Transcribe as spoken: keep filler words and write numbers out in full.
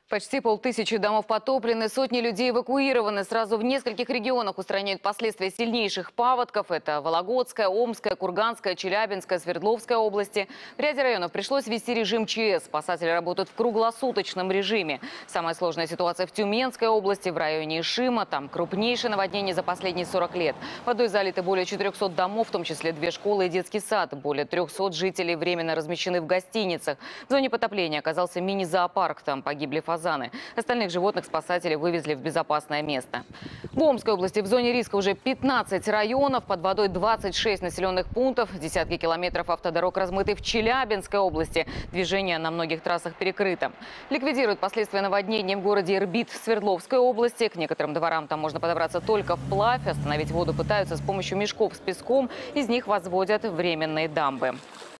Почти полтысячи домов потоплены, сотни людей эвакуированы. Сразу в нескольких регионах устраняют последствия сильнейших паводков. Это Вологодская, Омская, Курганская, Челябинская, Свердловская области. В ряде районов пришлось ввести режим ЧС. Спасатели работают в круглосуточном режиме. Самая сложная ситуация в Тюменской области, в районе Ишима. Там крупнейшее наводнение за последние сорок лет. Водой залиты более четырёхсот домов, в том числе две школы и детский сад. Более трёхсот жителей временно размещены в гостиницах. В зоне потопления оказался мини-зоопарк. Там погибли фазаны. Остальных животных спасатели вывезли в безопасное место. В Омской области в зоне риска уже пятнадцать районов, под водой двадцать шесть населенных пунктов, десятки километров автодорог размыты в Челябинской области. Движение на многих трассах перекрыто. Ликвидируют последствия наводнения в городе Ирбит Свердловской области. К некоторым дворам там можно подобраться только вплавь. Остановить воду пытаются с помощью мешков с песком. Из них возводят временные дамбы.